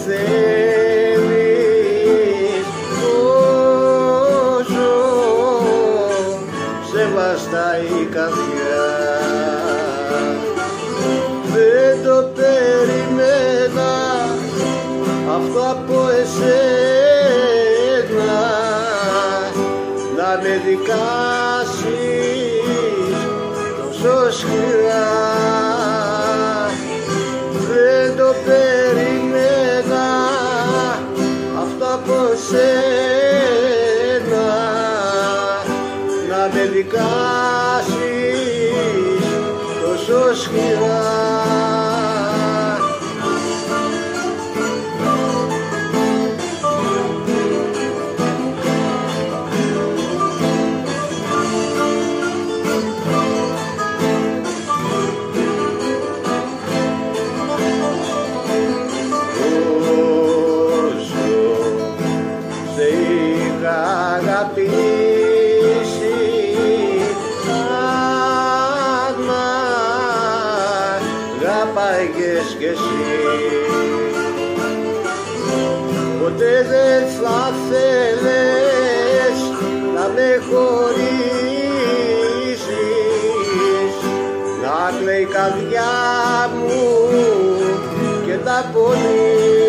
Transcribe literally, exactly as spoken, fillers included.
θέλεις τόσο σε βαστάει η καρδιά. Δεν το περιμένα αυτό από εσένα, να με δικάσεις τόσο σκληρά. Δεν το περιμένα αυτό από εσένα, να με δικάσεις τόσο σκληρά. Αγαπήσει αν μ' αγαπάγες κι εσύ, ποτέ δεν θα θέλες να με χωρίσεις, να κλαίει η καρδιά μου και τα πονεί.